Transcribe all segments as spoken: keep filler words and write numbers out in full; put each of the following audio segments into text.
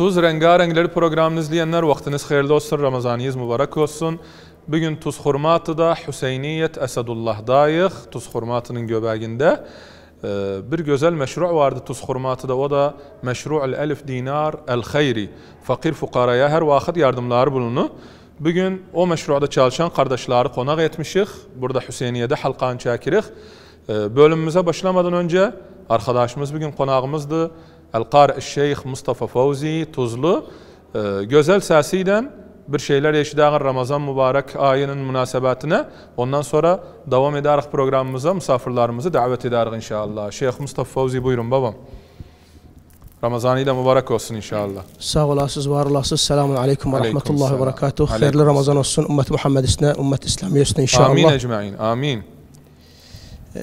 Tuz Rengarenkleri programını izleyenler vaktiniz hayırlı olsun, Ramazanınız mübarek olsun. Bugün Tuz Hurmatı'da Hüseyniyet Esedullah'dayıq. Tuz Hurmatı'nın göbeğinde bir güzel meşru vardı Tuz Hurmatı'da, o da meşru'l elif dinar el hayri. Fakir fukaraya her vakit yardımlar bulunu. Bugün o meşruada çalışan kardeşleri konak etmişik. Burada Hüseyniye'de halkan çekirik. Bölümümüze başlamadan önce arkadaşımız bugün konağımızdı. El-Qari Şeyh Mustafa Fawzi Tuzlu. Güzel sesiyle bir şeyler yaşadığın Ramazan mübarek ayının münasebetine. Ondan sonra devam ederiz programımıza, misafirlerimizi davet ederiz inşallah. Şeyh Mustafa Fawzi buyurun babam. Ramazanıyla mübarek olsun inşallah. Sağ olasınız, var olasınız. Selamun aleyküm ve rahmetullahi ve berekatuhu. Hayırlı Ramazan olsun ümmet Muhammed üstüne, ümmet İslamiye üstüne inşallah. Amin ecmaîn. Amin. Ee,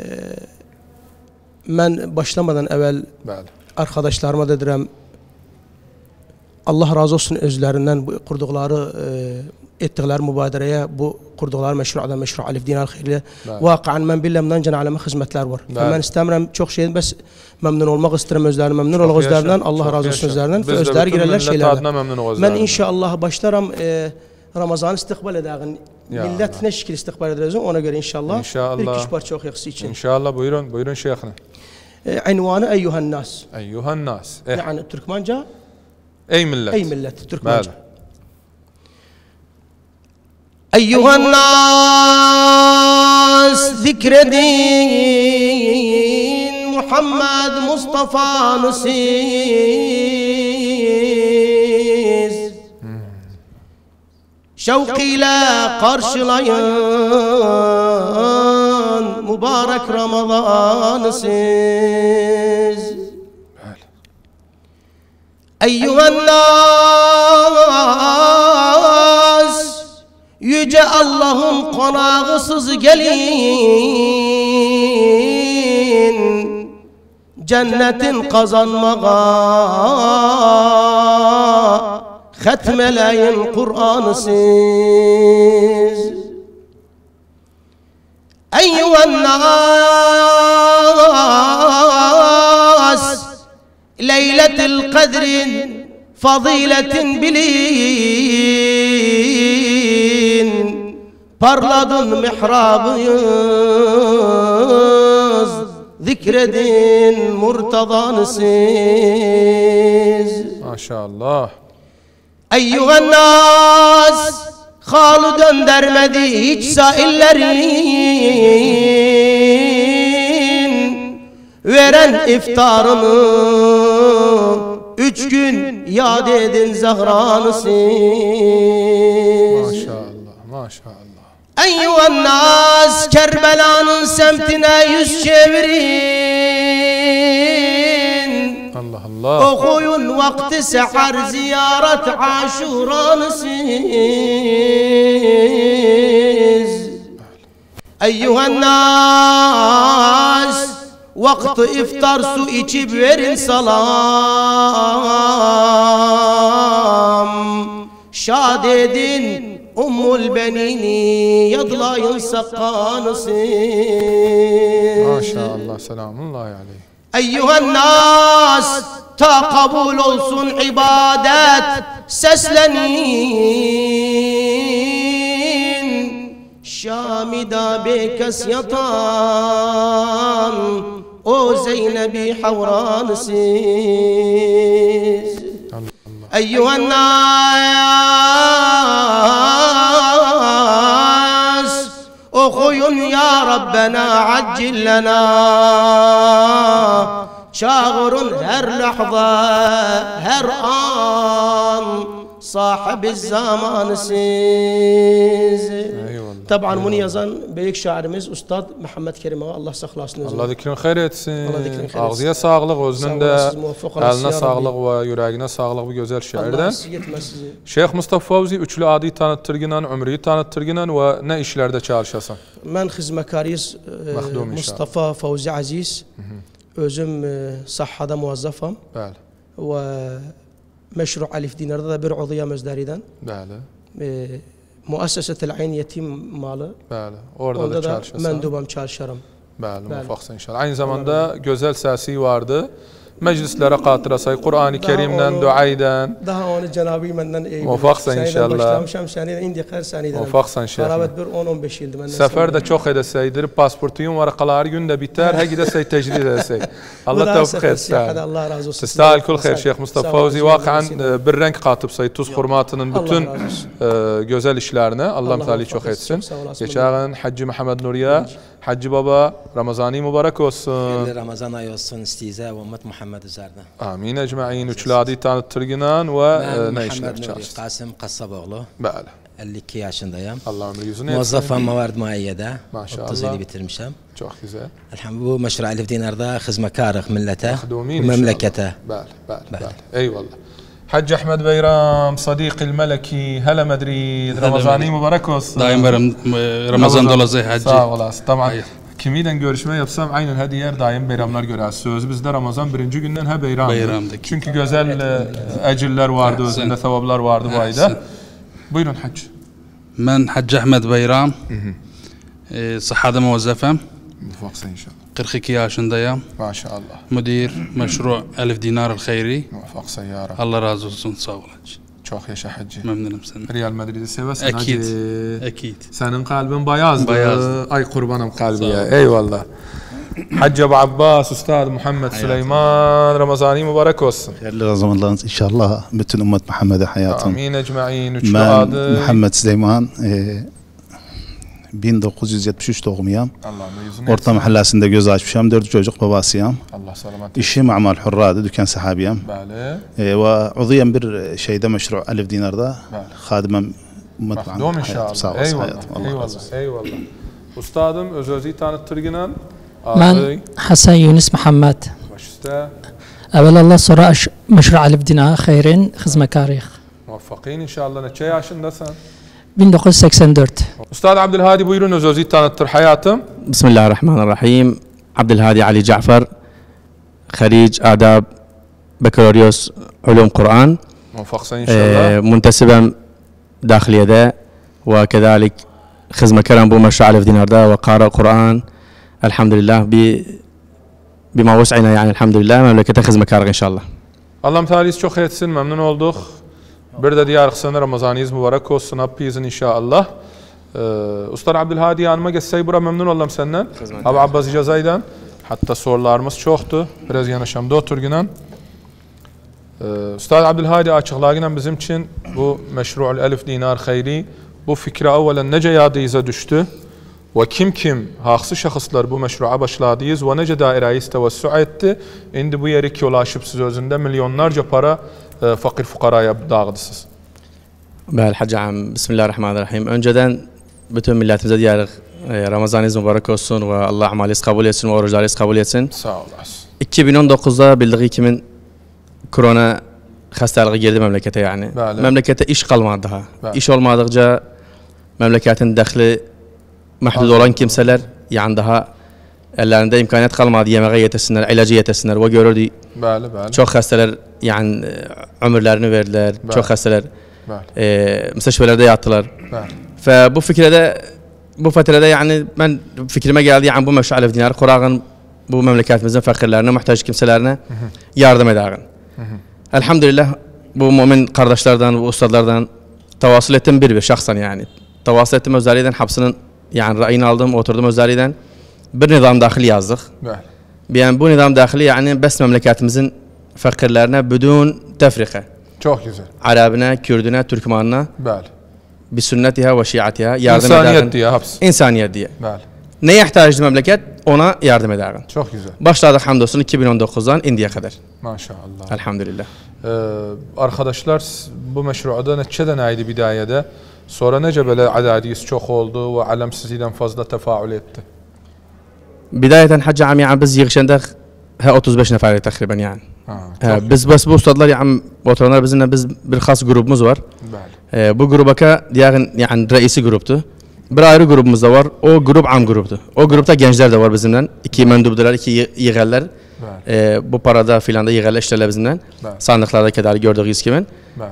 ben başlamadan evvel Bəli. Arkadaşlarıma dedirəm, Allah razı olsun özlerinden bu kurduğları, e, ettikleri mübadereye, bu kurduğları meşruada meşru alif dinar xeyli. Vakaen ben billemden cana aleme hizmetler var. Ben istemiyorum çok şeyden, bes memnun olmak isterim özlerine, memnun olmak özlerinden, Allah razı olsun özlerinden. Ve özler girerler şeylerden. Ben inşallah başlarım e, Ramazan istikbal edağın. Millet ne şekil istikbal ederiz ona göre inşallah. İnşallah. Bir kişi parça okuyaksı için. İnşallah buyurun, buyurun şeyhine. عنوانه أيها الناس. أيها الناس. يعني تركمانجا. أي ملة. أي ملة تركمانجا. أيها الناس ذكر دين محمد مصطفى نسيز شوقي لا قرشلايان mübarek Ramazan siz. Eyyühen nas, yüce Allah'ın konağısız gelin, cennetin kazanmağa, hatmeleyin Kur'an'ı siz. أيها الناس ليلة القدر فضيلة بلين parladın mihrabıyız zikredin murtadanısız. Maşallah. Eyyühen nas halı göndermedi hiç saillerin veren iftarını üç gün yad edin Zahra'nısız. Maşallah, maşallah. Eyyühen nas Kerbela'nın semtine yüz çevirin. Allah Allah. Okuyun vakti seher ziyaret aşuranısız. Eyyühen nas vakti iftar su içip verin salam. Şad edin Ummul Benini yadlayın sakkanısız. Maşallah, selamullahi aleyh. Eyyühen nas ta kabul olsun ibadet seslenin. Şamida bekes yatan o Zeynep-i Havranısız. Eyyühen nas okuyun ya Rabbena accillena. Çağırın her lahza her an sahibi zamanısız. Taban bunu yazan büyük şairimiz Ustad Muhammed Kerim Ağa, Allah saklasın özünü. Allah zikrin hayır etsin. Ağzıya sağlık, özünün de eline sağlık ve yüreğine sağlık bu güzel şairden. Şeyh Mustafa Fawzi üçlü adi tanıttırgınan, ömrüyü tanıttırgınan ve ne işlerde çalışasın? Ben hizmetkariyiz Mustafa Fawzi Aziz. Özüm sahhada muvazzafam. Bəli. Ve meşru alif dinarda da bir uduyam özleriden. Bəli. Müessesetel Ayn yetim malı. Bəli. Orada, Orada da çalışırsan. Mendubam çalışırım. Bəli, muvaffaqsan inşallah. Aynı zamanda güzel sesi vardı. meclislere katırasay, Kur'an-ı Kerim'den, duayden. Daha onu Cenab-ı menden iyi. Muvaffaksan inşallah. Başlamışam seneden indi her seneden. Muvaffaksan şeyh. Beraber bir on on beş yıldı menden. Seferde çok edeseydir, pasportuyum varakalar günde biter, her gidesey tecrid edesey. Allah tevfik etsin. Allah razı olsun. Testahil kul hayır Şeyh Mustafa Fawzi vakaen bir renk katıp say tuz hurmatının bütün güzel işlerine Allah Teala çok etsin. Geçen Hacı Muhammed Nuriye, Hacı Baba Ramazani mübarek olsun. Ramazan ayı olsun istiza ve ümmet Muhammed üzerine. Amin ecmaîn. Üçlü tanıttırgınan ve ne işler çalıştı? Nuri Kasım Kassaboğlu. Böyle. elli iki yaşındayım. Allah ömrü yüzüne Muvazzafam Mavard Muayye'de. Maşallah. otuz yedi bitirmişim. Çok güzel. Elhamdülillah bu meşru Elif Dinar'da hizmetkarık millete ve memlekete. Böyle, böyle, böyle. Eyvallah. Hacı Ahmed Beyram, Sadiq el-Meleki, hele Madrid, Ramazani mübarek olsun. Daim Ramazan dolazı Hacı. Sağ olasın. Tamam. Kimiyle görüşme yapsam aynen her yer daim bayramlar görür. Söz bizde Ramazan birinci günden he bayramdı. Bayramdık. Çünkü güzel ecirler vardı, özünde sevaplar vardı bu ayda. Buyurun Hacı. Ben Hacı Ahmed Beyram. Sıhhada muvazzafam. Muvaffaksan inşallah. kırk iki yaşındayım. Maşallah. Müdür meşru Elif Dinar el-Hayri. Muvaffaksan ya Rabbi. Allah razı olsun, sağ ol Hacı. Çok yaşa Hacı. Memnunum senden. Real Madrid'i seversin Hacı. Ekid. Ekid. Senin kalbin bayazdı. Bayazdı. Ay kurbanım kalbiye. Eyvallah. Hacı Ebu Abbas, Üstad Muhammed Süleyman, Ramazani mübarek olsun. Hayırlı Ramazanlarınız inşallah bütün ümmet Muhammed'e hayatım. Amin ecmaîn. Üçlü Ben adı. Muhammed Süleyman, e, bin dokuz yüz yetmiş üç doğumluyum. Orta mahallesinde göz açmışım. Dört çocuk babasıyım. Allah selamet. İşim amal hurradı, dükkan sahibiyim. Bəli. E, ve uduyum bir şeyde meşru Elif Dinar'da. Hadimem ümmet Muhammed hayatım. Sağ olasın eyvallah, hayatım. Allah eyvallah. Razı eyvallah. Ustadım öz özü tanıttırgınan. Ben Hasan Yunus Muhammed. Başüstə. Evvelallah sonra meşru Elif Dinar Hayri'nin hizmetkarıyıq. Muvaffakîn inşallah. Neçə yaşındasın? bin dokuz yüz seksen dört. Ustad Abdülhadi buyurun öz özü tanıttır hayatım. Bismillahirrahmanirrahim. Abdülhadi Ali Cafer. Kharic Adab Bakaloriyos Ulum Kur'an. Muvaffaksan inşallah. Muntesibem dakhiliyede ve kezalik hizmetkarım bu meşru Elif Dinar'da ve qara Kur'an. Elhamdülillah bi bima vus'ina yani elhamdülillah memlekete hizmetkarık inşallah. Allah'ım Teala çok etsin, memnun olduk. Bir de diğer kısımda Ramazanınız mübarek olsun. Hepinizin inşallah. Ee, Usta Abdülhadi yanıma geçsey bura memnun oldum senden. Abi Abbas Icazay'dan. Hatta sorularımız çoktu. Biraz yanaşamda oturgunan. Ee, Usta Abdülhadi açıklayın bizim için bu meşru'ul Elif Dinar Hayri bu fikre evvelen nece yadıyıza düştü? Ve kim kim haksız şahıslar bu meşru'a başladıyız ve nece daireyi tevessü etti? Şimdi bu yeri ki ulaşıp siz özünde milyonlarca para e, fakir fukaraya dağıdısınız. Bəli Hacı ağam, Bismillahirrahmanirrahim. Önceden bütün milletimize diyerek e, Ramazanınız mübarek olsun ve Allah amalinizi kabul etsin ve oruçlarınızı kabul etsin. Sağ olasın. iki bin on dokuzda bildiği kimin korona hastalığı girdi memlekete yani. Bəli. Memlekete iş kalmadı daha. Bəli. İş olmadıkça memleketin dahli mahdud olan kimseler yani daha ellerinde imkaniyet kalmadı yemeğe yetesinler, ilacı yetesinler ve görürdü. Bəli, bəli. Çok hastalar yani ömürlerini verdiler. Bəli. Çok hastalar e, müsteşfelerde yattılar. Ve bu fikrede bu fatrada yani ben fikrime geldi yani bu meşru Elif Dinar Kur'an'ın bu memleketimizin fakirlerine, muhtaç kimselerine yardım ederim. Elhamdülillah bu mümin kardeşlerden, bu ustalardan tavasıl ettim bir bir şahsen yani. Tavasıl ettim özelliğinden hapsinin yani rayını aldım, oturdum özelliğinden bir nizam dahili yazdık. Yani bu nizam dahili yani bes memleketimizin fakirlerine bidun tefrika. Çok güzel. Arabına, Kürdüne, Türkmenine. Bəli. Bir sünnetiha ve şiatiha yardım ederim. İnsaniyet diye hapsi. İnsaniyet diye. Bəli. Neye ihtiyaclı memleket ona yardım ederim. Çok güzel. Başladık hamdolsun iki bin on dokuzdan indiye kadar. Maşallah. Elhamdülillah. Ee, arkadaşlar bu meşruada neçeden aydı bidayede. Sonra nece böyle adadiyız çok oldu ve alem sizden fazla tefaül etti. Bidayeten Hacı Ami yani biz yığışanda ha otuz beş neferi takriben yani. Ha, ha, biz bas bu ustalar yani oturanlar bizimle biz bir khas grubumuz var. Ee, bu grubaka diğer yani reisi gruptu. Bir ayrı grubumuz da var. O grup am gruptu. O grupta gençler de var bizimle. İki mendubdular, iki yığaller. Ee, bu parada filan da yığaller işlerler bizimle. Sandıklarda kadar gördüğünüz gibi.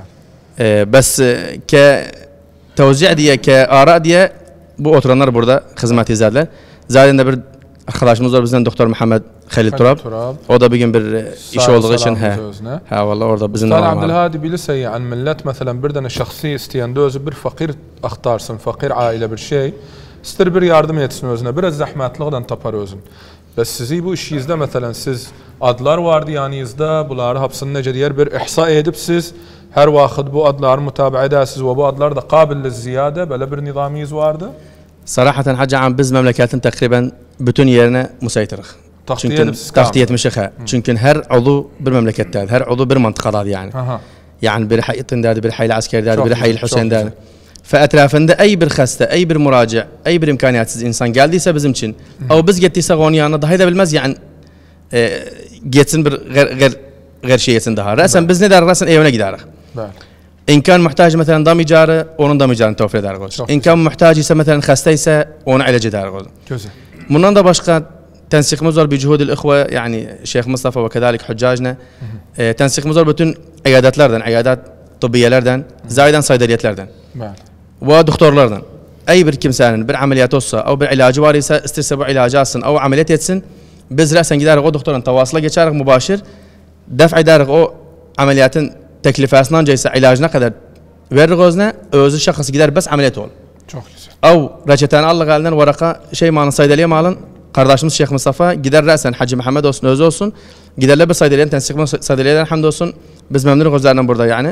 Ee, bes ke tevzi diye ke ara diye bu oturanlar burada hizmet izlerler. Zaten de bir arkadaşımız var bizden Doktor Muhammed Xəlil Turab. O da bir gün bir iş olduğu için hə. Hə valla orada bizim Ustad Abdülhadi bilirse yani millet mesela bir tane şahsi isteyende özü bir fakir aktarsın, fakir aile bir şey. İster bir yardım etsin özüne, biraz zahmetliğinden tapar özün. Ve sizi bu işinizde mesela siz adlar vardı yanınızda, bunları hepsini nece diğer bir ihsa edip siz her vakit bu adları mutabaa edersiniz ve bu adlar da kabil ziyade böyle bir nizaminiz vardı. Sarahaten hacı an biz memleketin takriben bütün yerine musaytırıq. Çünkü tahtiye etmişik ha. Çünkü her ulu bir memlekettedir, her ulu bir mantıkadadır yani. Aha. Yani bir hayıtın derdi, bir hayli asker derdi, bir hayli Hüseyin derdi. Feetrafında ey bir hasta, ey bir muraci, ey bir imkaniyatsız insan geldiyse bizim için, ama biz gittiyse onun yanına daha da bilmez yani e, geçsin bir gayr şey geçsin daha. Resen biz ne der, resen evine giderik. İn kan muhtaç mesela dam icarı, onun dam icarını tevfir ederiz. İn kan muhtaç ise mesela hasta ise onu ilacı ederiz. Güzel. Bundan da başka تنسيقimiz var بجهود الإخوة يعني Şeyh Mustafa ve كذلك حجاجنا e, تنسيقimiz var bütün iyadatlardan, iyadat tıbbiyelerden, zayiden saydaliyetlerden ve doktorlardan. Ey bir kimsenin bir ameliyat olsa, او bir ilacı var ise isterse bu ilacı alsın, او ameliyat etsin, biz resen giderik o doktorun tavasıyla geçerik mübaşir, def ederik o ameliyatın teklifesinden caysa ilacına kadar veririz özüne, özü şahısı gider bes ameliyat ol. Çok güzel. او reçeteni Allah elinden varaka şey malın saydaliye malın kardeşimiz Şeyh Mustafa gider resen Hacı Muhammed olsun özü olsun giderler bir saydaliyenin tensikimiz saydaliyeden hamdolsun biz memnunuz özlerinden burada yani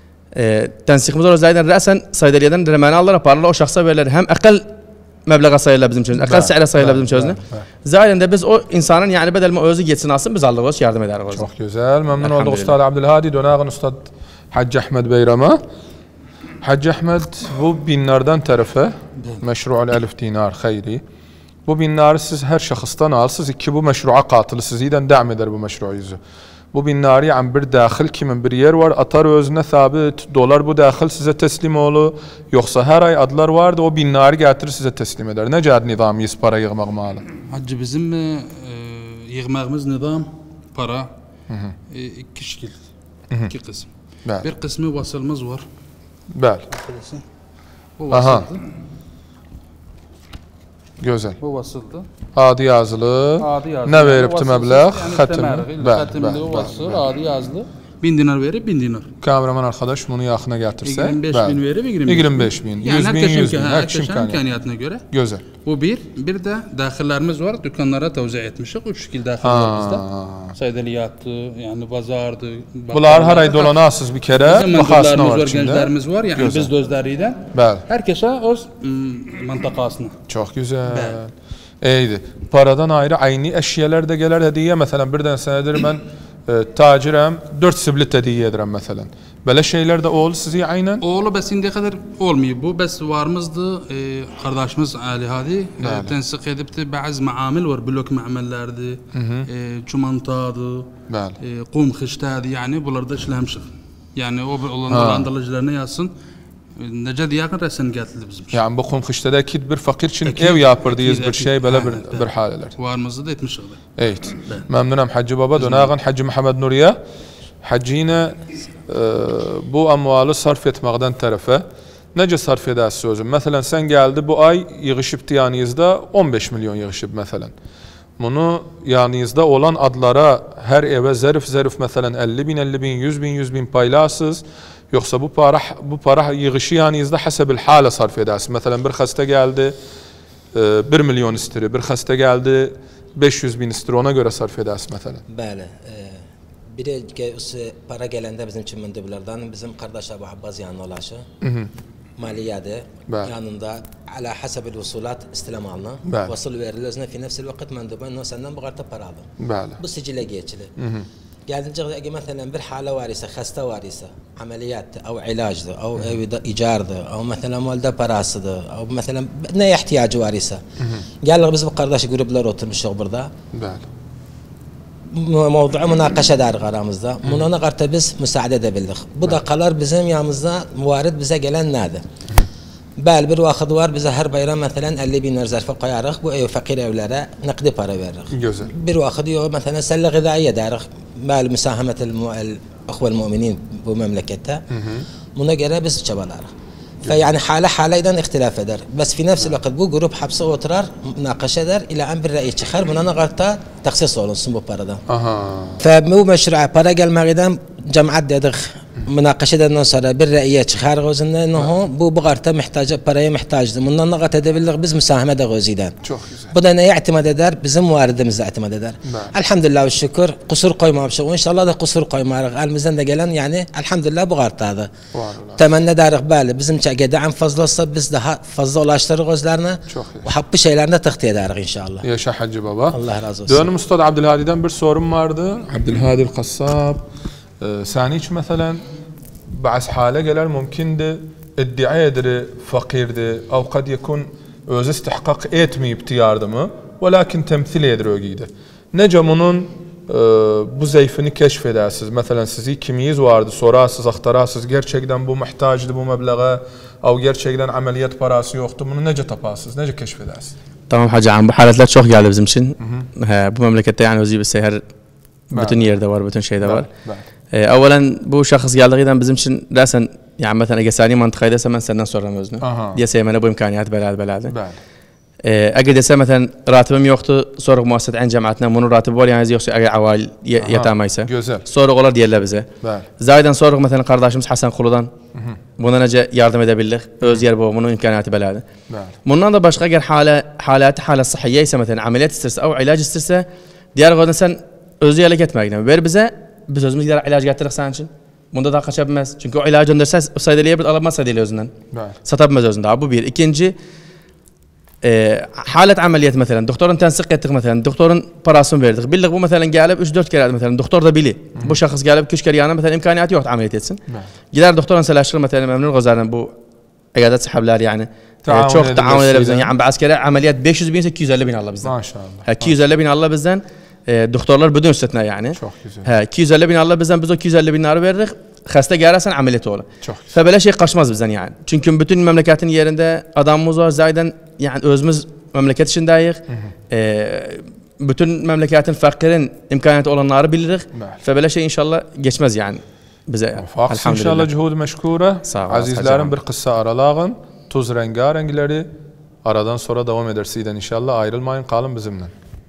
e, tensikimiz özlerinden resen saydaliyeden remani Allah yaparlar o şahsa verirler hem akıl meblağa sayılır bizim çözünü akıl sa'ile sayılır bizim çözünü zahirinde biz o insanın yani bedel mi özü geçsin alsın biz Allah'a yardım ederiz. Çok güzel memnun olduk Ustad Abdülhadi dönağın Ustad Hacı Ahmed Beyram'a. Hacı Ahmed bu binlerden tarafa meşru'ul elif dinar hayri. Bu binleri siz her şahıstan alsınız. İki bu meşru'a katılı sizden devam eder bu meşru'u yüzü. Bu binleri yani bir dahil kimin bir yer var atar özüne sabit dolar bu dahil size teslim olur. Yoksa her ay adlar vardı o binleri getirir size teslim eder. Ne cihaz nizamıyız para yığmak malı? Hacı bizim e, yığmağımız nizam para e, iki şekil. İki kısım. Bəli. Bir kısmı vasılımız var. Bəli. Bu vasıldı. Güzel. Bu vasıldı. Adi yazılı. Adi yazılı. Ne veripti meblağ? Xatimli. Xatimli o vasıl. Adi yazılı. Bin dinar verip bin dinar. Kameraman arkadaş bunu yakına getirse. yirmi beş bin verip yirmi beş bin. yüz bin, yüz bin. Herkesin imkaniyatına göre. Güzel. Bu bir. Bir de dahillerimiz var. Dükkanlara tevzi etmişik. Üç şekil dahil var bizde. Saydaliyattı, yani pazardı. Bunlar her ay dolanasız bir kere. Bizim mantoklarımız var, gençlerimiz var. Yani güzel. Biz de özleriyle. Bəli. Herkese öz mantakasına. Çok güzel. İyiydi. Paradan ayrı aynı eşyalar da gelir hediye. Mesela birden senedir ben e, tacirem, dört siblit hediye ederim mesela. Böyle şeyler de oğlu sizi aynen? Oğlu bes indiye kadar olmuyor. Bu bes varımızdı. E, kardeşimiz Ali Hadi. E, tensik edip de bazı maamil var. Blok maamellerdi. E, çumantadı. E, kum xiştadı. Yani bunlarda işlemişik. Yani o olandalıcılarına yazsın. Nece diyakın resen getirdi bizim için. Yani bu kum xiştadaki bir fakir için ekid, ev yapırdıyız bir şey böyle bir, bir haleler. Varımızda da etmişik. Evet. Memnunum Hacı Baba. Dönağın Hacı Muhammed Nuriye. Hacı yine e, bu amvalı sarf etmekten tarafa nece sarf edersin sözüm? Mesela sen geldi bu ay yığışıptı yanınızda on beş milyon yığışıp mesela. Bunu yanınızda olan adlara her eve zarf zarf mesela elli bin elli bin yüz bin yüz bin paylasız. Yoksa bu para bu para yığışı yanınızda hasebil hale sarf edersin. Mesela bir hasta geldi bir milyon istiri, bir hasta geldi beş yüz bin istiri ona göre sarf edersin mesela. Bəli. Bir de para gelende bizim için mendeblerden bizim kardeşler bu Abbas yanına ulaşı. Maliyede yanında ala hasebil usulat istilem alına. Vasıl verilözüne fi nefsil vakit mendebenle senden bu kadar para alın. Bu sicile geçili. Geldiğince mesela bir hale var ise, hasta var ise, ameliyattı, او ilacdı, او icardı, او mesela malda parasıdı, او mesela ne ihtiyacı var ise. Geldik biz bu kardeş gruplar oturmuşuz burada. Mevdu'u münakaşa ederik aramızda. Buna karşı biz müsaade edebildik. Bu dakalar bizim yanımızda muvarid bize gelen nedir? Bəli bir vakit var bize her bayram mesela elli bin lira zarfa koyarıq. Bu ev fakir evlere nakdi para veririk. Güzel. Bir vakit yok mesela selle gıdaiye ederik. Bəli müsahamet el-ahval müminin bu memlekette. Buna göre biz çabalarıq. فيعني حاله حاله ايضا اختلاف eder. بس في نفس الوقت bu grup hapse oturar, münakaşa eder ile en bir ra'yi çıkar. Buna nagarta taksis olunsun bu paradan. Aha. فمو مشروع para gelmekten cemaat dedik. Münakaşa eden sonra bir ra'yiye çıkar gözünde انه bu bu karta muhtaç paraya muhtaçtı. Bundan nagat edebildik biz müsahame de gözüden. Çok güzel. Bu da neye itimat eder? Bizim varidimize itimat eder. Elhamdülillah ve şükür kusur koymamışız. İnşallah da kusur koymarız. Elimizden de gelen yani elhamdülillah bu kartadı. Temenni ederiz böyle. Bizim çekede en fazla olsa biz daha fazla ulaştırırız gözlerine. Ve hakkı şeylerine tıktı ederiz inşallah. Yaşa Hacı Baba. Allah razı olsun. Dönüm Ustad Abdülhadi'den bir sorum vardı. Abdülhadi el-Kassab. Sen hiç mesela bazı hale gelir mümkündü iddia ediri fakirdi او قد يكون öz istihkak etmeyip yardımı velakin temsil edir ögiydi. Nece bunun e, bu zayıfını keşfedersiniz. Mesela sizi kimiyiz vardı sorarsınız, aktarasınız gerçekten bu muhtacdı bu meblağa او gerçekten ameliyat parası yoktu. Bunu nece taparsınız, nece keşfedersiniz? Tamam Hacı Ağam, bu haletler çok geldi bizim için. He, bu memlekette yani özü bir seher bütün yerde var, bütün şeyde var. Evvelen bu şahıs geldiğinden bizim için dersen yani mesela gesani mantıkayı dese ben senden soram özünü. Diye sevmene bu imkaniyat belad beladı. Eğer dese mesela ratibim yoktu, soru muhassed en cemaatine bunu ratib var yani yoksa eğer aval yatamaysa. Soru olar diyorlar bize. Zayden soru mesela kardeşimiz Hasan Kulu'dan buna nece yardım edebildik. Öz yer bu bunun imkaniyatı beladı. Bundan da başka eğer hale halatı hale sıhhiye ise mesela ameliyat isterse او ilaç isterse diğer kadın sen özü yerlik etmekle ver bize. Biz özümüz gider ilaç getiririk senin için. Bunda da kaçabilmez. Çünkü o ilacı gönderse saydeliye alamaz saydeliye özünden. Satabilmez özünden. Bu bir. İkinci, e, halet ameliyat mesela. Doktorun tensik ettik mesela. Doktorun parasını verdik. Bildik bu mesela gelip üç dört kere mesela. Doktor da bili. Bu şahıs gelip üç kere yana mesela imkaniyatı yok ameliyat etsin. Gider doktorun selaşır mesela memnun gözlerden bu iyadet sahibiler yani. E, çok taavun eder bizden. Yani bazı kere ameliyat beş yüz bin iki yüz elli bin Allah bizden. Maşallah. iki yüz elli bin Allah bizden. E, doktorlar bütün üstüne yani. Çok güzel. He, iki yüz elli bin Allah bizden biz o iki yüz elli bin narı verdik. Hasta gelirsen ameliyat olur. Çok güzel. Fe böyle şey kaçmaz bizden yani. Çünkü bütün memleketin yerinde adamımız var zaten yani özümüz memleket içindeyiz. E, bütün memleketin fakirin imkaniyatı olanları biliriz. Fe böyle şey inşallah geçmez yani bize. Fakat inşallah cuhud meşkure. Azizlerim bir kıssa aralağın. Tuz rengarenkleri aradan sonra devam edersiden inşallah ayrılmayın kalın bizimle.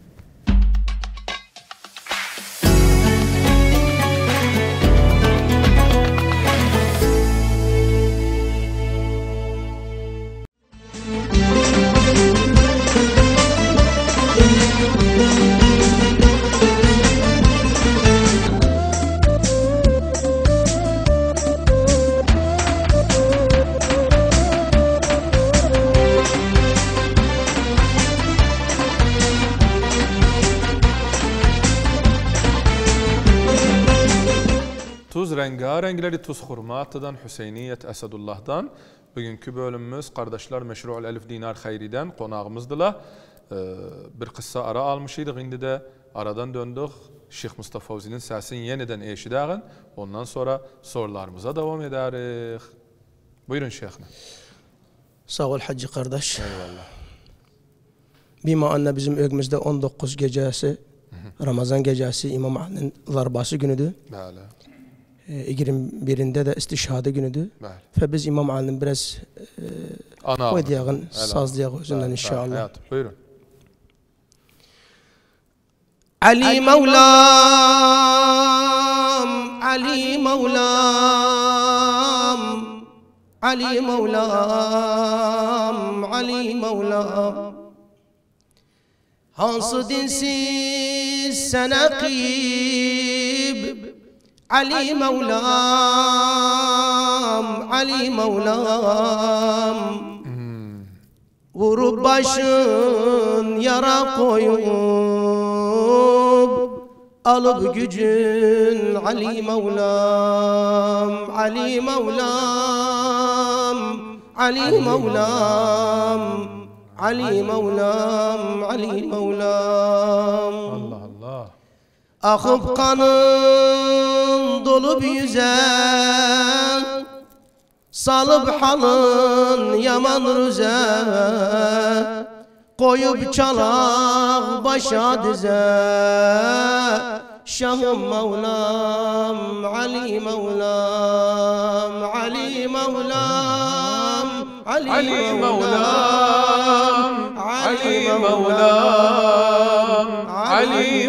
Tuz rengarenkleri Tuz Hurmatı'dan Hüseyniyet Esadullah'dan bugünkü bölümümüz Kardeşler Meşru'ul Elif Dinar Hayri'den konağımızdılar. Ee, bir kıssa ara almışydık indi de aradan döndük. Şeyh Mustafa Fawzi'nin sesini yeniden eşidağın. Ondan sonra sorularımıza devam ederiz. Buyurun Şeyh'im. Sağ ol Hacı kardeş. Eyvallah. Bima anne bizim övgümüzde on dokuz gecesi, Ramazan gecesi İmam Ali'nin zarbası günüdür. Bəli. yirmi birinde de istişhade günüdür. Ve biz İmam Ali'nin biraz koyduyağın, sazlıyağın özünden inşallah. Hayat, buyurun. Ali Mevlam, Ali Mevlam, Ali Mevlam, Ali Mevlam. Hansı dinsiz sen akib, Ali Mevlam, Ali Mevlam. Vurup başın yara koyup, alıp gücün Ali Mevlam, Ali Mevlam, Ali Mevlam, Ali Mevlam, Ali Mevlam. Allah Allah. Akıp kanın dolup yüze, salıp halın yaman rüze, koyup çalak başa dize. Şahım Mevlam, Ali Mevlam, Ali Mevlam, علي مولام علي مولام علي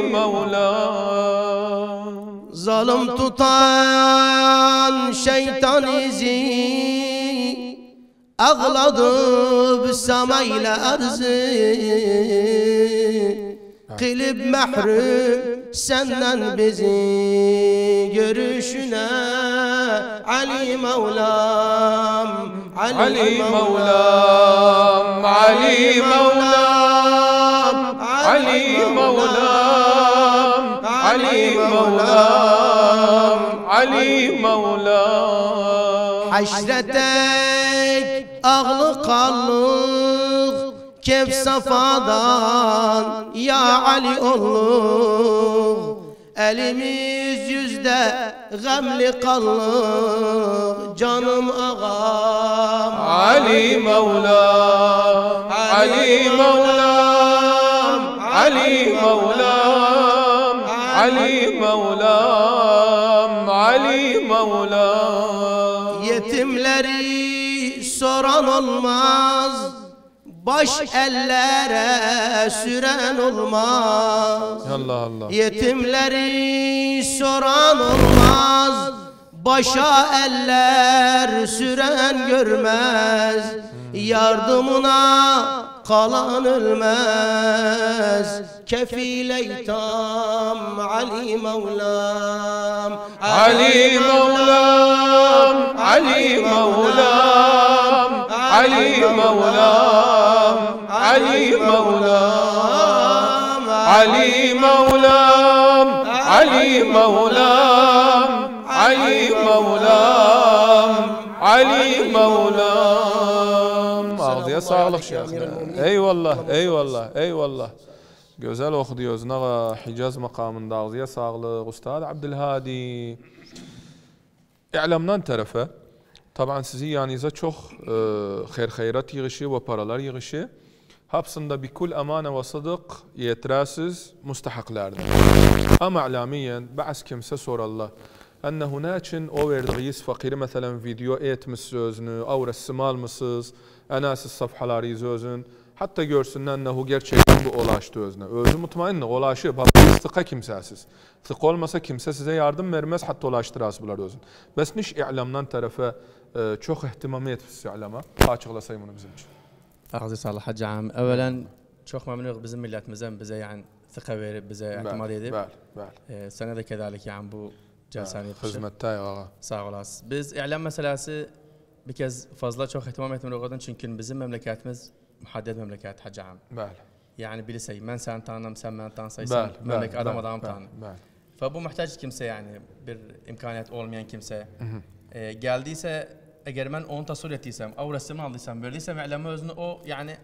مولام ظالم tutan şeytan izi أغلظ بالسماء إلى أرزي قلب محروم senden bizi görüşüne Ali Mevlam Ali Mevlam Ali Mevlam Ali Mevlam Ali Mevlam Ali Mevlam Haşretek ağlı kallık kef safadan ya Ali olur elimiz yüzde gamli kallık canım ağam Ali Mevlam Ali Mevlam Ali Mevlam Ali Mevlam Ali Mevlam yetimleri soran olmaz baş ellere süren olmaz Allah Allah yetimleri soran olmaz başa eller süren görmez yardımına kalan ölmez kefil tam Ali Mevlam Ali Mevlam Ali Mevlam Ali Mevlam Ali Mevlam Ali Mevlam Ali Mevlam Ali Mevlam Ali Mevlam Ağzıya sağlık şeyhine. Eyvallah, eyvallah, eyvallah. Güzel okuyoruz. Nağa Hicaz makamında ağzıya sağlık. Ustad Abdülhadi. İ'lamdan tarafa. Taban sizi yanınıza çok e, hayır hayrat yığışı ve paralar yığışı. Hapsında bikul amane ve sıdık yetersiz müstahaklardır. Ama i'lamiyen bazı kimse sorallah. أن هناك أو verdiğiniz fakiri mesela video etmişsiniz, أو resim almışsınız, أناس الصفحaları izliyorsun. Hatta görsünler أنه gerçekten bu ulaştı özüne. Özü mutmainne ulaşıyor. Sıkı kimsesiz. Sıkı olmasa kimse size yardım vermez hatta ulaştırası bular özün. Bes niş i'lamdan tarafa çok ihtimam etmişsiniz i'lama. Açıklasayım bunu bizim için. أعزي صالح حج عام. أولا çok memnunuz bizim milletimizden bize yani ثقة verip bize itimat edip. Sana da كذلك yani bu Celsani hizmettayı ağa. Sağ olasın. Biz i'lam meselesi bir kez fazla çok ihtimam etmiyoruz çünkü bizim memleketimiz muhadded memleket Hacı Am. Bəli. Yani bilisey ben sen tanım sen ben tanısaysan memleket adam adam tanım. Fa bu muhtaç kimse yani bir imkaniyet olmayan kimse e, geldiyse eğer ben onu tasvir ettiysem, o resmi aldıysam, verdiysem i'lamı özünü o yani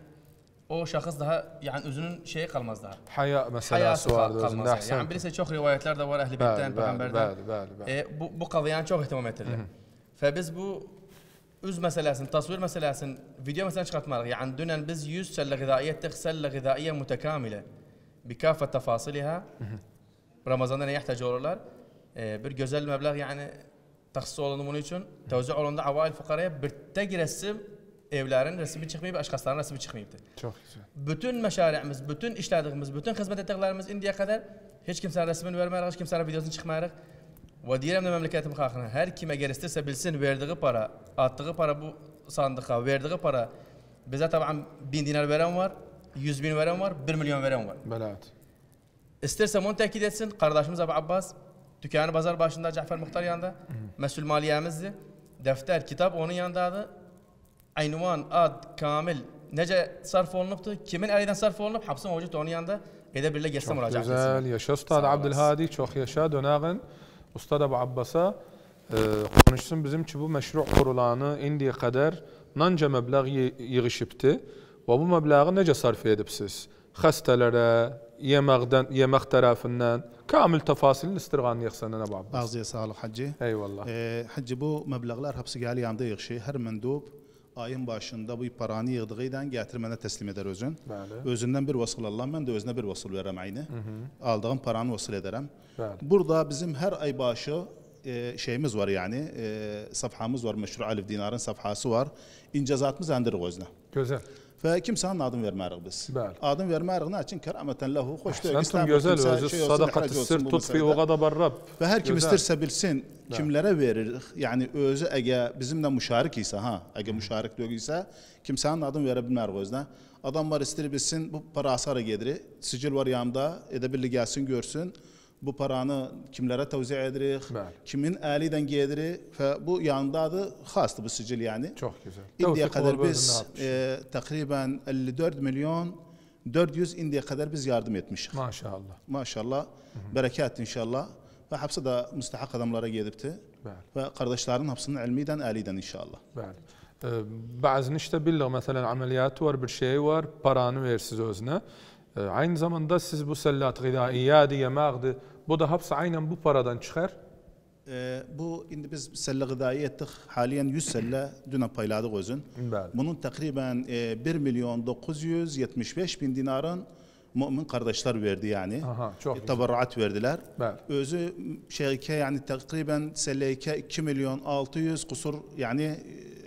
o şahıs daha yani özünün şeyi kalmaz daha. Haya meselesi vardı özünde. Yani, yani bilirse çok rivayetler de var ehli beytten, peygamberden. E, bu, bu kalıyan çok ihtimam ettiler. Ve biz bu üz meselesini, tasvir meselesini, video meselesini çıkartmadık. Yani dönen biz yüz selle gıdaiye, tek selle gıdaiye mütekamile. Bikafet tefasiliha. Ramazan'da ne ihtiyaç olurlar? E, bir güzel meblağ yani tahsis olunduğu bunun için tevzi olunduğu avail fukaraya bir tek resim evlerin resmi çıkmayıp, aşkasların resmi çıkmayıptı. Çok güzel. Bütün meşari'miz, bütün işlerimiz, bütün hizmet ettiklerimiz indiye kadar hiç kimsenin resmini vermeyerek, hiç kimsenin videosunu çıkmayarak ve diyelim de memleketim kalkına her kime geristirse bilsin verdiği para, attığı para bu sandığa, verdiği para bize tabi bin dinar veren var, yüz bin veren var, bir milyon veren var. Belat. İsterse onu tekit etsin, kardeşimiz Abu Abbas, dükkanı pazar başında Cafer Muhtar yanında, mesul maliyemizdi, defter, kitap onun yanındaydı. Aynıvan, ad, kamil, nece sarf olunuptu, kimin elinden sarf olunup, hapsın mevcut onun yanında, edebilirle geçse müracaat etsin. Güzel, yaşa Ustad Abdülhadi, çok yaşa, dönağın Ustad Abu Abbas'a e, konuşsun bizim ki bu meşru kurulanı indiye kadar nanca meblağ yığışıptı ve bu meblağı nece sarf edipsiz? Hastelere, yemekten, yemek tarafından, kamil tefasilini istirganı yıksanın Abu Abbas. Ağzıya sağlık Hacı. Eyvallah. E, Hacı bu meblağlar hepsi gali yanda yığışı, her mendub ayın başında bu paranı yığdığıydan getirmene teslim eder özün. Bəli. Özünden bir vasıl Allah, ben de özüne bir vasıl verem aynı. Hı -hı. Aldığım paranı vasıl ederim. Bəli. Burada bizim her ay başı e, şeyimiz var yani e, safhamız var, meşru Alif Dinar'ın safhası var. İncazatımız andırıq özünə. Güzel. Ve kimsenin adını vermeyirik biz. Bəli. Adını vermeyirik ne için? Kerameten lehu. Hoş değil. Sentum güzel özü sadakat-ı sır tutfi o kadar Rab. Ve her kim isterse bilsin kimlere verir. Yani özü eğer bizimle müşarik ise ha, eğer müşarik değilse kimsenin adını verebilmeyirik özüne. Adam var ister bilsin bu para asara gelir. Sicil var yanında edebilli gelsin görsün. Bu paranı kimlere tevzi edirik, kimin elinden gelir ve bu yanındadır, hastı bu sicil yani. Çok güzel. İndiye kadar biz e, takriben elli dört milyon dört yüz indiye kadar biz yardım etmişiz. Maşallah. Maşallah. Hı-hı. Bereket inşallah. Ve hepsi de müstahak adamlara gelipti. Ve kardeşlerin hepsinin ilmiden, eliden inşallah. Ee, bazı işte billah mesela ameliyatı var, bir şey var, paranı versiz özüne. Aynı zamanda siz bu sellat gıdaiyadi, yemeğdi, bu da hepsi aynen bu paradan çıkar. Ee, bu indi biz selle gıdaiye ettik, haliyen yüz selle düne payladık özün. Bəli. Bunun takriben e, bir milyon dokuz yüz yetmiş beş bin dinarın mümin kardeşler verdi yani. Aha, çok e, tabarruat verdiler. Bəli. Özü şerike yani takriben selleyke iki milyon altı yüz kusur yani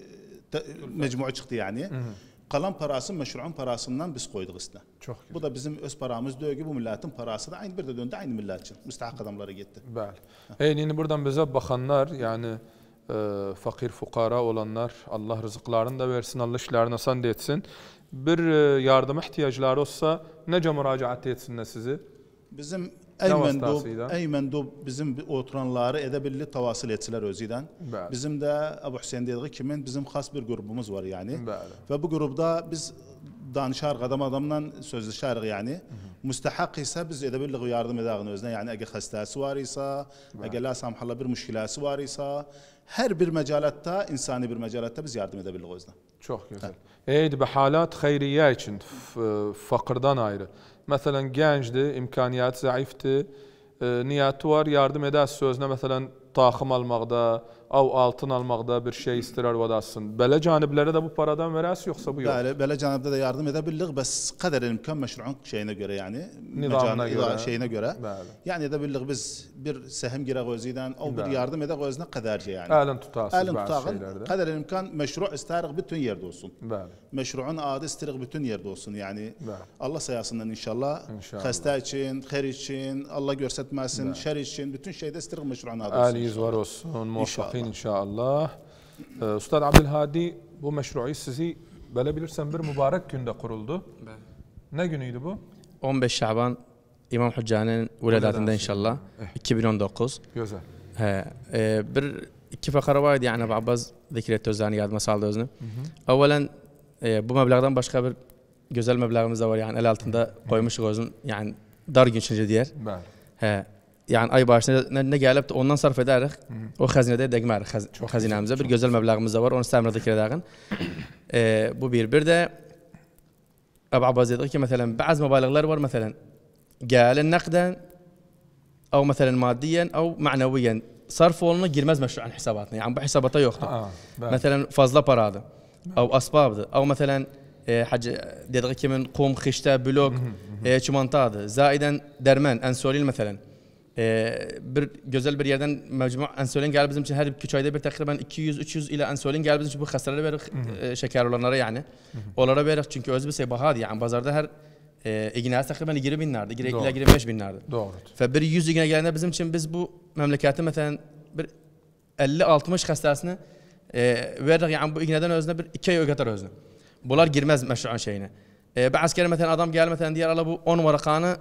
te, mecmua çıktı yani. Hı hı. Kalan parası meşru'un parasından biz koyduk üstüne. Çok güzel. Bu da bizim öz paramız diyor ki bu milletin parası da aynı bir de döndü aynı millet için. Müstahak adamlara gitti. Bəli. Eyni buradan bize bakanlar yani e, fakir fukara olanlar Allah rızıklarını da versin, Allah işlerini asan etsin. Bir e, yardım ihtiyaçları olsa nece müracaat etsinler sizi? Bizim ey mendub, ey mendub bizim oturanları edebilli tavasıl etsiler özüden. Bəli. Bizim de Ebu Hüseyin dediği kimin bizim has bir grubumuz var yani. Bəli. Ve bu grupta biz danışar adam adamla sözleşeriz yani. Hı hı. Müstahak ise biz edebilli yardım ederiz özüne. Yani eğer hastası var ise, eğer la samhallah bir müşkilası var ise her bir mecalatta, insani bir mecalatta biz yardım edebiliriz özüne. Çok güzel. Eydi bir halat hayriye için fakirden ayrı. Mesela gençti, imkaniyatı zayıftı, e, niyatı var, yardım eder sözüne mesela takım almaqda, av altın almaqda bir şey istirar vadasın. Böyle caniblere de bu paradan verəsi yoksa bu yok? Böyle, böyle canibde de yardım edebiliriz, bes kadar imkan meşru'un şeyine göre yani. Nizamına göre. Şeyine göre. Bəli. Yani edebiliriz biz bir sehem girek özüden, o bir yardım edek özüne kadarca yani. Elin tutasız Elin bazı şeylerde. Kadar imkan meşru' isterik bütün yerde olsun. Bəli. Meşru'un adı isterik bütün yerde olsun yani. Bəli. Allah sayasından inşallah. İnşallah. Hasta için, her için, Allah görsetmesin, şer için, bütün şeyde isterik meşru'un adı olsun. Aliyiz var olsun, muvaffakin inşallah. Ee, Ustad Abdülhadi, bu meşru'i sizi böyle bilirsen bir mübarek günde kuruldu. Evet. Ne günüydü bu? on beş Şaban İmam Hücca'nın veladatında inşallah. Eh. iki bin on dokuz. Güzel. He, e, bir iki fakara vardı yani Abbas zikretti özlerini yardıma saldı özünü. Evvelen e, bu meblağdan başka bir güzel meblağımız da var yani el altında koymuşuz özün yani dar günçünce diğer. Evet. He. Yani ay başına ne, ne gelip de ondan sarf ederiz. O hazinede degmer haz, hazinemize bir güzel meblağımız da var. Onu istemredik ederiz. ee, bu bir. Bir de Ebu Abbas dedi ki mesela bazı meblağlar var mesela gelen nakden او مثلا ماديا او معنويا صرف oluna girmez meşru hesabatına. Yani bu hesabata yoktu. Mesela fazla paradı. او اسبابdı. او مثلا حاجه dediği kimin kum, xişte, blok, çimantadı. Zaiden derman, ensolil mesela. Ee, bir güzel bir yerden mecmu ensolin gel bizim için her iki ayda bir takriben iki yüz üç yüz ile ensolin gel bizim için bu hastalara verir e, şeker olanlara yani. Hı hı. Onlara verir çünkü öz bir şey bahadı yani pazarda her e, iğnesi takriben yirmi binlerdi, ile yirmi beş binlerdi. Doğru. Ve bir yüz iğne geldiğinde bizim için biz bu memlekette mesela bir elli altmış hastasını e, verir yani bu iğneden özüne bir iki ay ögeter özüne. Bunlar girmez meşru'un şeyine. E, bazı kere mesela adam gel mesela diğer ala bu on varakanı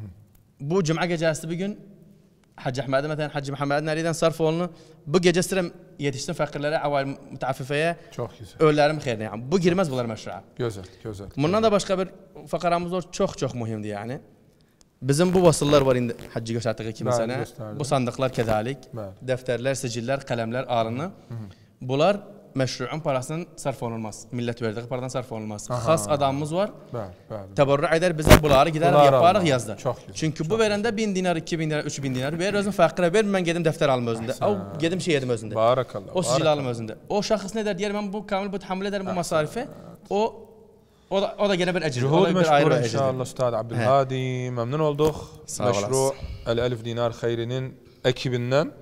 bu cuma gecesi bir gün Hacı Ahmet'e mesela Hacı Muhammed'in nereden sarf olunu bu gece sıra yetişsin fakirlere, aval müteaffifeye öllerim xeyirine yani bu girmez bunlar meşru'a. Güzel, güzel. Bundan da başka bir fakaramız var çok çok mühimdi yani. Bizim bu vasıllar var indi Hacı gösterdiği kimi sene. Bu sandıklar kezalik, defterler, siciller, kalemler ağrını. Bunlar meşru'un parasının sarf olunmaz. Millet verdiği paradan sarf olunmaz. Aha. Has adamımız var. Teberrü eder bize bunları gider yaparız yazda. Çünkü bu verende bin dinar, iki bin dinar, üç bin dinar ver özün fakire ver ben gedim defter alım özünde. O gedim şey yedim özünde. Barakallah. O sicil alım özünde. O şahıs ne der diyer ben bu kamil bu tahammül ederim bu masarife. O o da o da gene bir ecir. Juhud meşgul inşallah Ustad Abdülhadi memnun olduk. Meşru el elf dinar hayrinin ekibinden.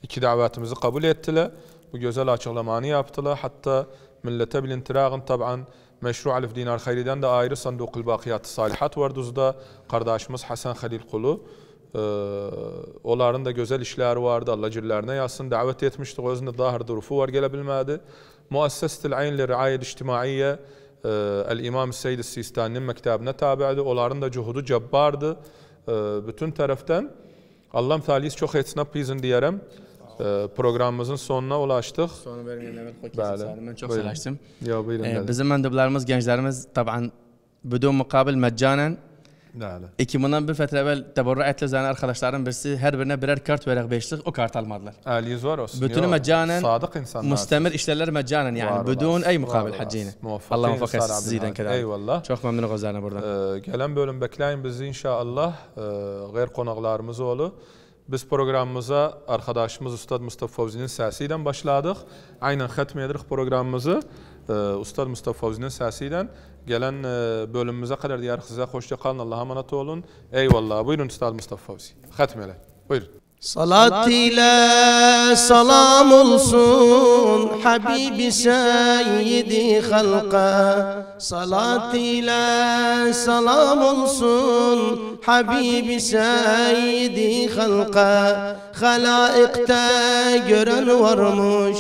iki davetimizi kabul ettiler. Bu güzel açıklamanı yaptılar. Hatta millete bilintirağın taban Meşru Alif Dinar Hayri'den de ayrı Sandukul Bakiyat-ı Salihat var duzda. Kardeşimiz Hasan Halil Kulu. Ee, onların da güzel işleri vardı. Allah cillerine yazsın. Davet etmiştik. Özünde dahir durufu var gelebilmedi. Muassesetil Ayn li Riayet İçtimaiye El-İmam Seyyid Sistani'nin mektabına tabi'di. Onların da cuhudu cebbardı. Ee, bütün taraftan Allah'ım taliyiz çok etsinap bizin diyerem. Ee, programımızın sonuna ulaştık. Sonu vermeyen evvel koykesin. Ben çok selaştım. Ya buyurun. Ee, bizim mendublarımız, gençlerimiz taban بدون mukabil meccanen iki bundan bir fetre evvel teberru etli zaten arkadaşlarım birisi her birine birer kart vererek beşlik o kart almadılar. Aliyiz var olsun. Bütünü meccanen sadık insanlar. Müstemir işlerler meccanen yani بدون ey mukabil haccine. Allah muvaffak etsin sizden kadar. Eyvallah. Çok memnun olacağına buradan. Ee, gelen bölüm bekleyin bizi inşallah. Ee, gayr konaklarımız olu. Biz programımıza arkadaşımız Ustad Mustafa Fawzi'nin sesiyle başladık. Aynen hatmeyedik programımızı. Ee, Ustad Mustafa Fawzi'nin sesiyle. Gelen e, bölümümüze kadar diyar size hoşça kalın. Allah'a emanet olun. Eyvallah. Buyurun Ustad Mustafa Fawzi. Hatmeyle. Buyurun. Salat ile salam olsun Habibi Seyyidi Halka. Salat ile salam olsun Habibi Seyyidi Halka. Halaikte gören varmış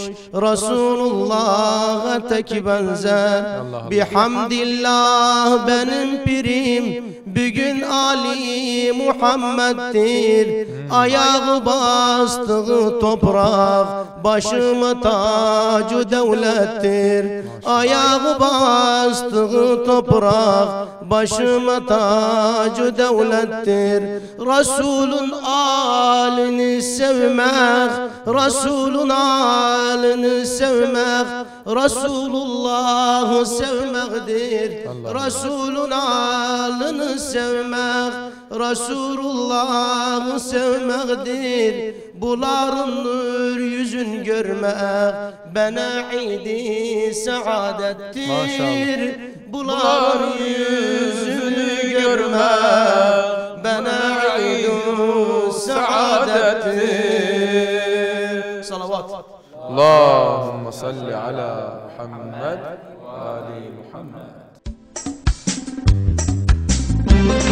Resulullah'a tek benzer. Bihamdillah benim pirim bugün Ali Muhammed'dir. Ayağı bastığı toprak başıma tacı devlettir. Ayağı bastığı toprak başıma tacı devlettir. Resulün alini sevmek, Resulün alini sevmek, Resulullah'ı sevmektir. Resulün alini sevmek, Resulullah'ı sevmektir. Buların nur yüzün görmek bana idi saadettir. Buların yüzünü görmek bana idi saadettir. Salavat. Allahümme salli ala Muhammed ve ali Muhammed.